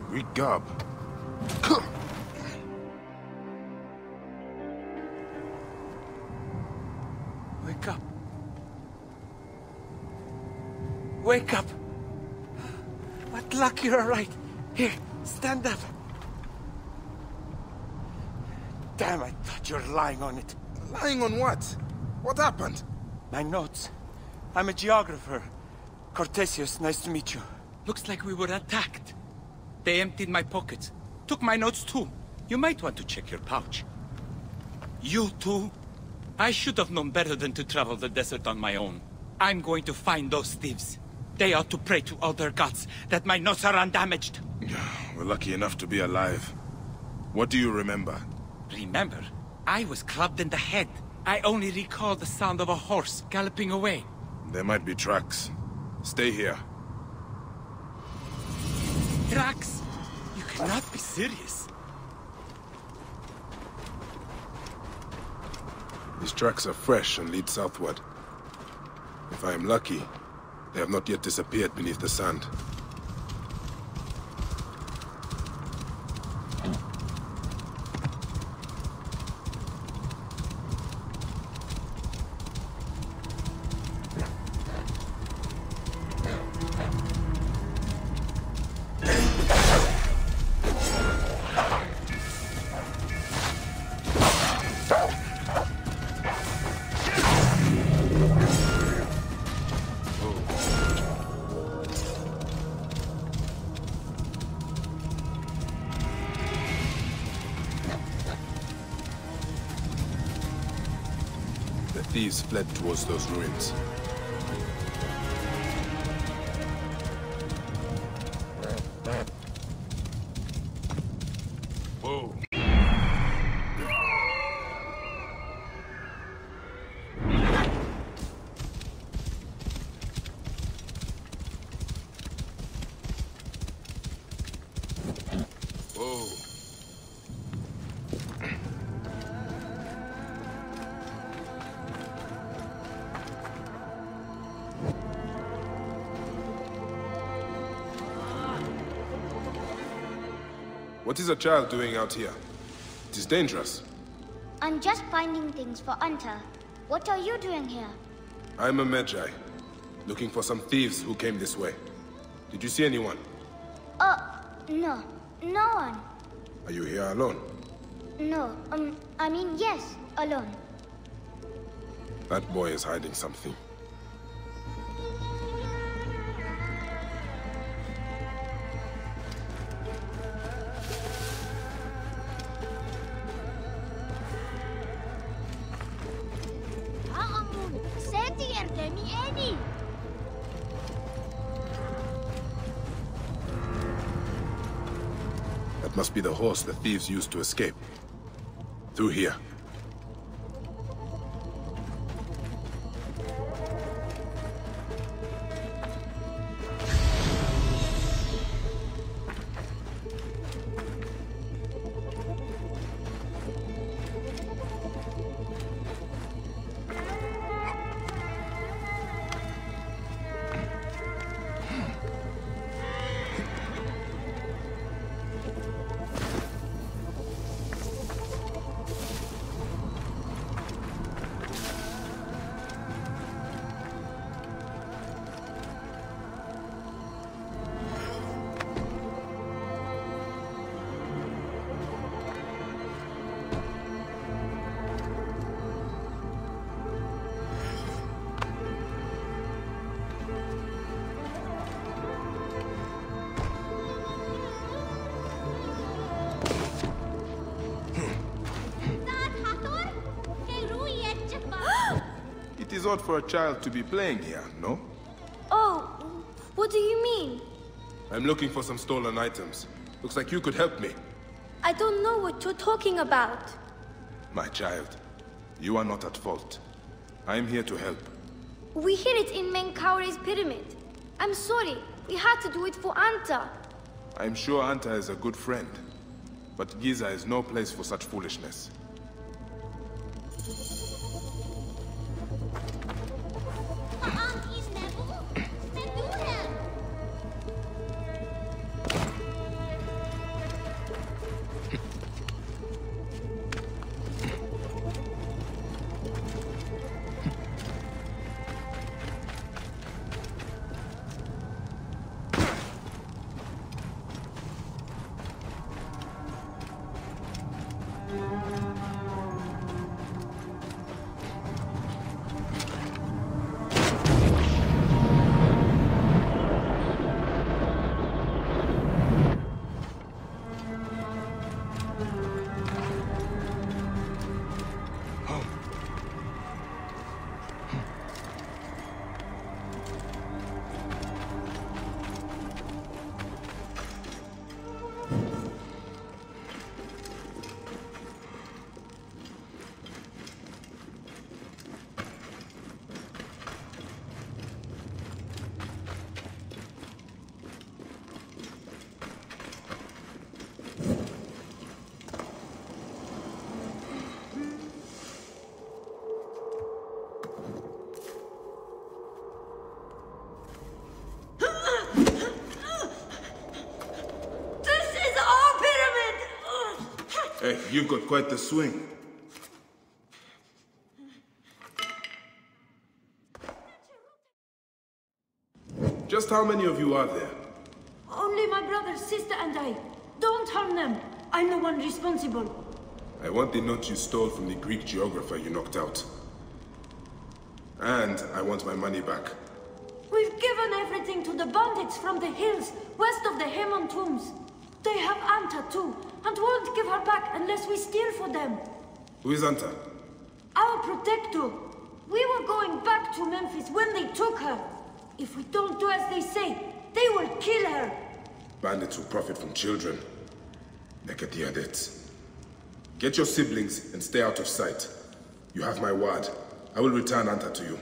Great gob. Wake up. Wake up! What luck you're right. Here, stand up. Damn, I thought you were lying on it. Lying on what? What happened? My notes. I'm a geographer. Cortesius, nice to meet you. Looks like we were attacked. They emptied my pockets. Took my notes too. You might want to check your pouch. You too? I should have known better than to travel the desert on my own. I'm going to find those thieves. They ought to pray to all their gods that my notes are undamaged. We're lucky enough to be alive. What do you remember? Remember, I was clubbed in the head. I only recall the sound of a horse galloping away. There might be tracks. Stay here. Tracks? You cannot be serious. These tracks are fresh and lead southward. If I am lucky, they have not yet disappeared beneath the sand. The thieves fled towards those ruins. Whoa. Whoa. What is a child doing out here? It is dangerous. I'm just finding things for Anta. What are you doing here? I'm a Magi, looking for some thieves who came this way. Did you see anyone? No. No one. Are you here alone? No, I mean, yes, alone. That boy is hiding something. That must be the horse the thieves used to escape. Through here. It is odd for a child to be playing here, no? Oh, what do you mean? I'm looking for some stolen items. Looks like you could help me. I don't know what you're talking about. My child, you are not at fault. I am here to help. We hid it in Menkaure's pyramid. I'm sorry, we had to do it for Anta. I'm sure Anta is a good friend, but Giza is no place for such foolishness. Hey, you've got quite the swing. Just how many of you are there? Only my brother, sister, and I. Don't harm them. I'm the one responsible. I want the note you stole from the Greek geographer you knocked out. And I want my money back. We've given everything to the bandits from the hills west of the Haemon tombs. They have Anta too, and won't give her back unless we steal for them. Who is Anta? Our protector. We were going back to Memphis when they took her. If we don't do as they say, they will kill her. Bandits who profit from children. Nekatiadets. Get your siblings and stay out of sight. You have my word. I will return Anta to you.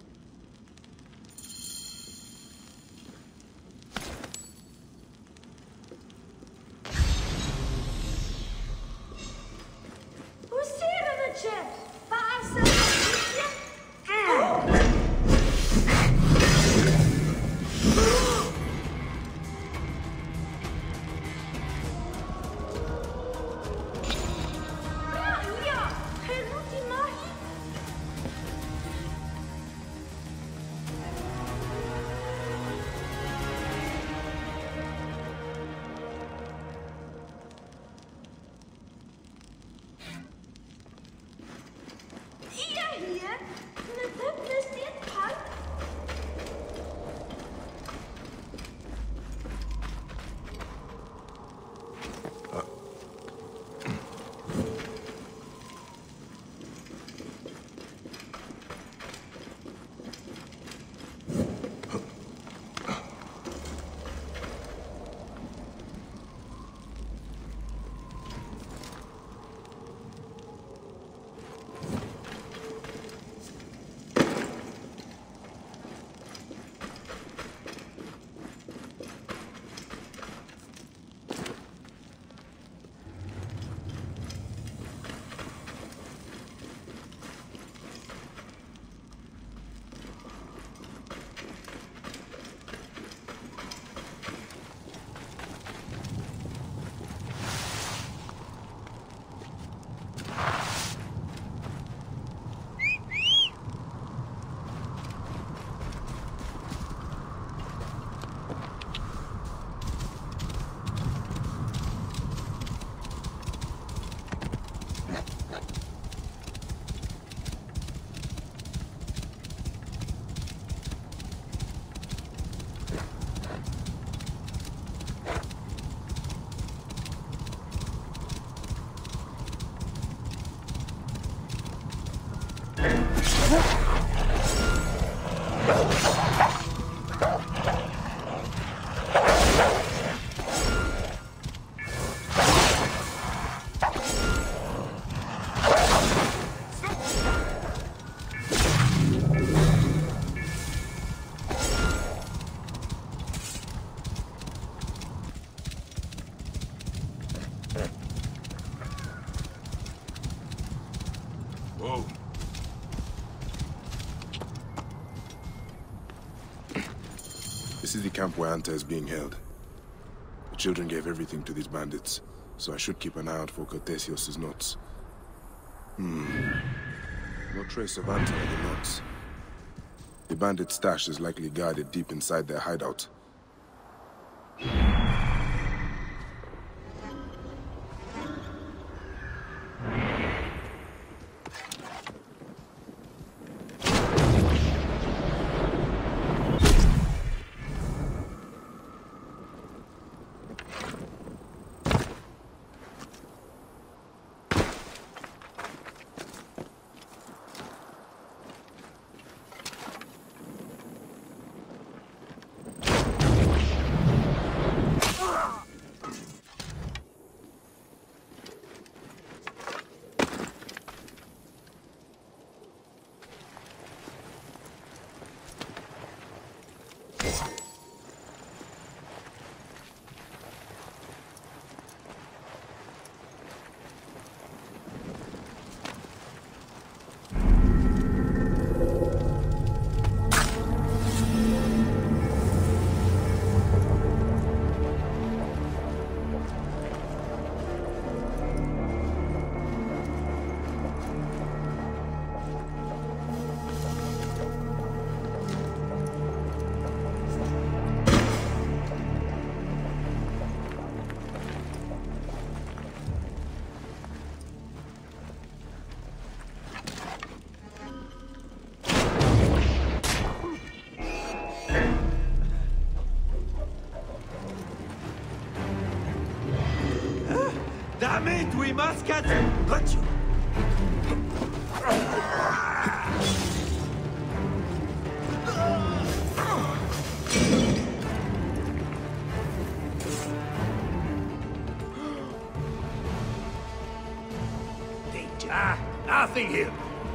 Whoa. This is the camp where Anta is being held. The children gave everything to these bandits, so I should keep an eye out for Cortesios' notes. No trace of Anta in the notes. The bandit stash is likely guarded deep inside their hideout. Damn it, we must catch him! Got you! Danger! Nothing here!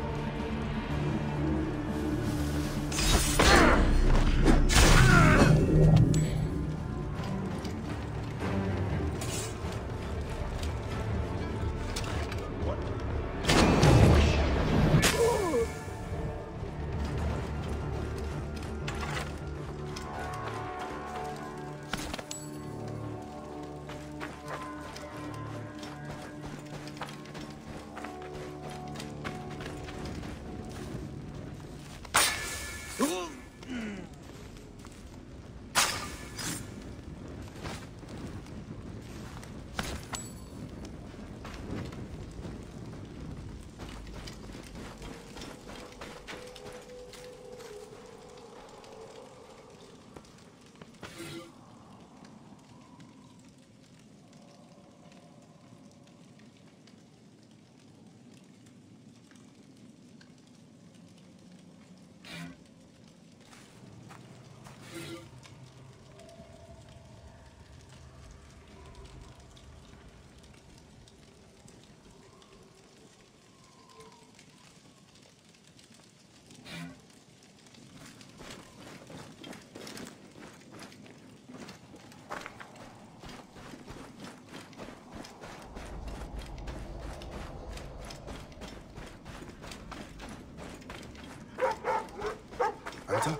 Anta?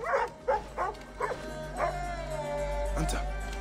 Anta?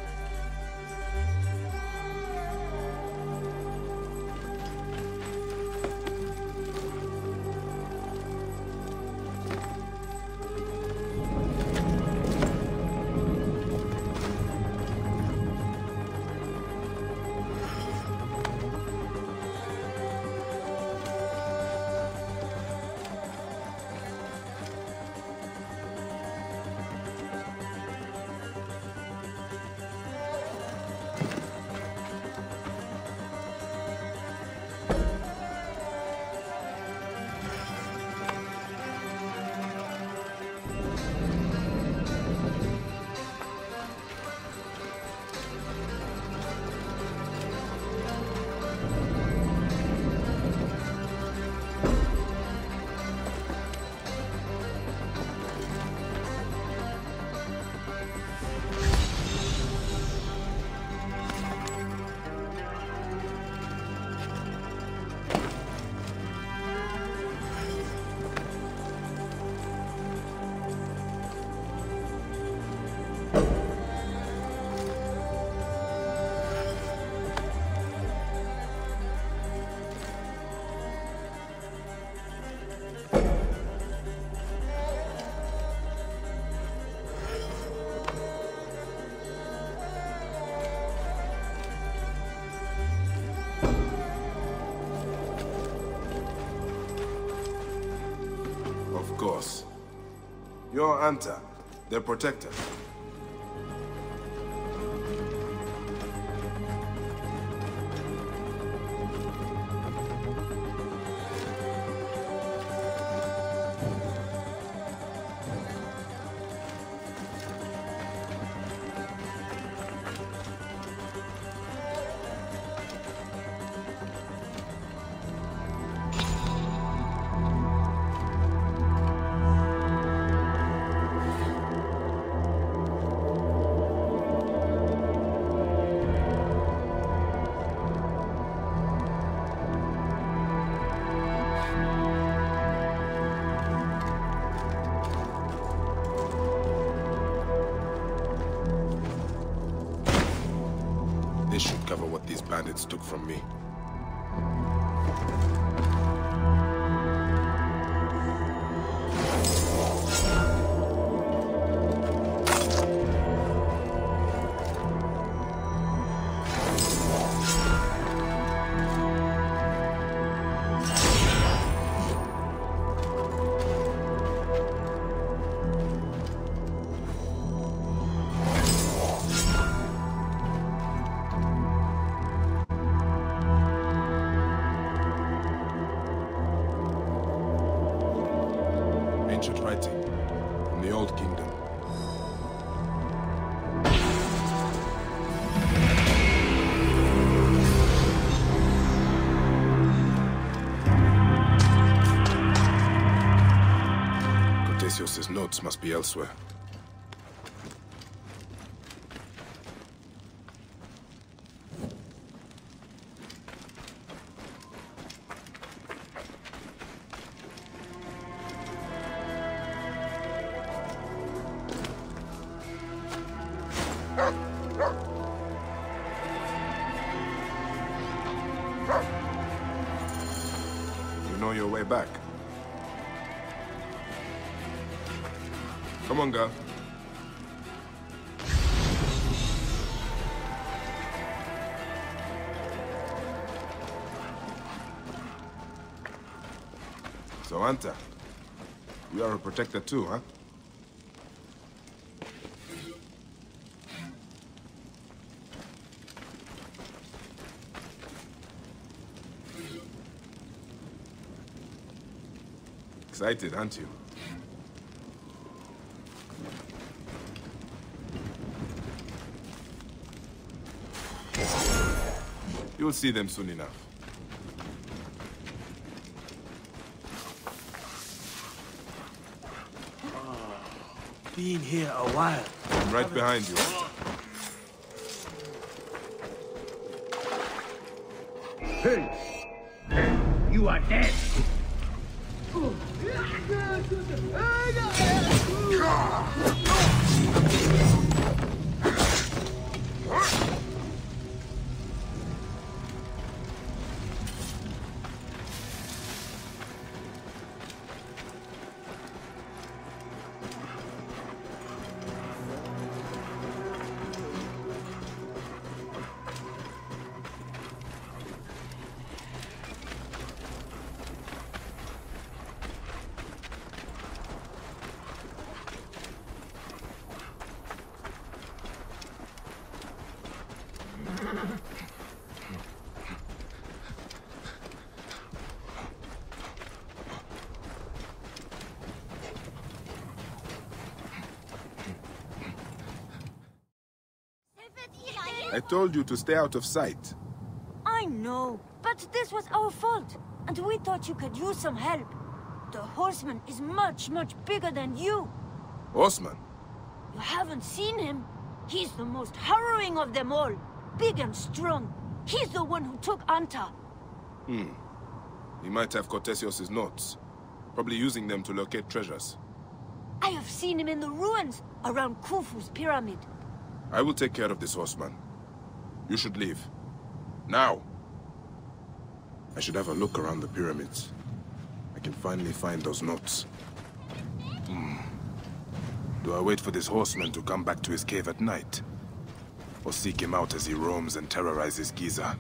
Of course. You're Anta, their protector. This should cover what these bandits took from me. notes must be elsewhere. You know your way back. Come on, girl. So, Anta, you are a protector too, huh? Excited, aren't you? You'll see them soon enough. Been here a while. I'm right behind you, Anta. Hey! You are dead! I told you to stay out of sight. I know, but this was our fault, and we thought you could use some help. The horseman is much, much bigger than you. Osman, You haven't seen him? He's the most harrowing of them all. Big and strong. He's the one who took Anta. he might have Cortesios' notes. Probably using them to locate treasures. I have seen him in the ruins around Khufu's pyramid. I will take care of this horseman. You should leave. Now! I should have a look around the pyramids. I can finally find those notes. Do I wait for this horseman to come back to his cave at night? Or seek him out as he roams and terrorizes Giza?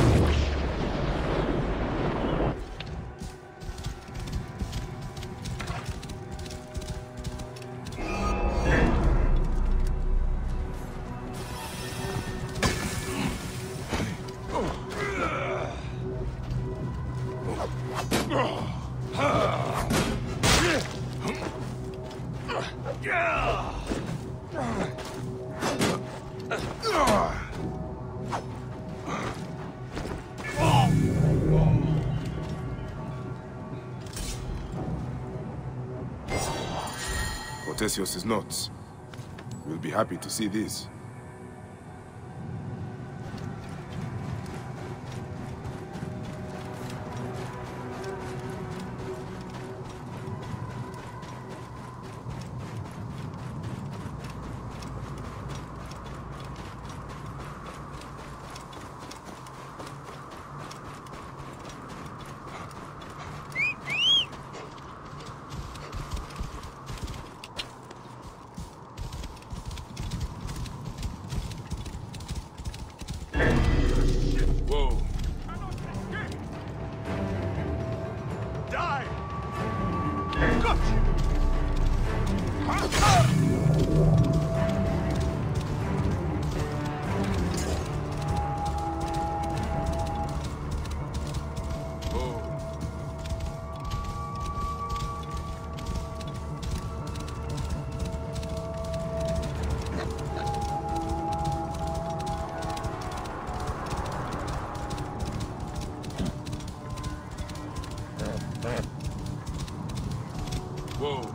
Cortesios' notes. We'll be happy to see these. Whoa. Die! Gotcha! Whoa.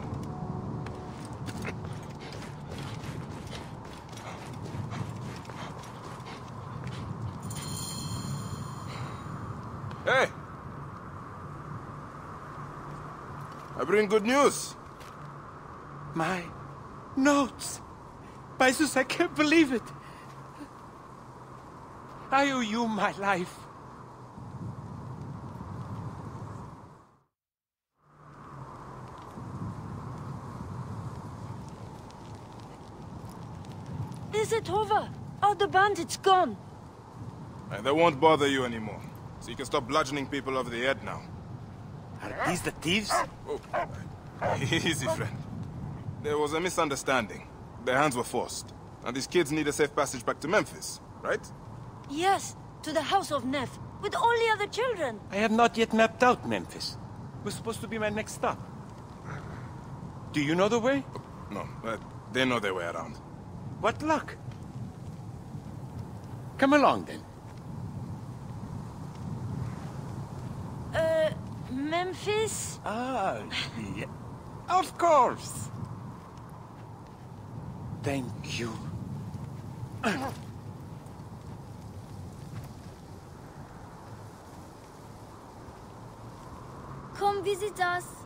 Hey! I bring good news. My notes! By Zeus, I can't believe it! I owe you my life. Is it over? Are the bandits gone? They won't bother you anymore. So you can stop bludgeoning people over the head now. Are these the thieves? Oh, easy, friend. There was a misunderstanding. Their hands were forced. And these kids need a safe passage back to Memphis, right? Yes, to the house of Neff, with all the other children. I have not yet mapped out Memphis. It was supposed to be my next stop. Do you know the way? No, they know their way around. What luck. Come along, then. Memphis? Ah, yeah. Of course. Thank you. Come visit us.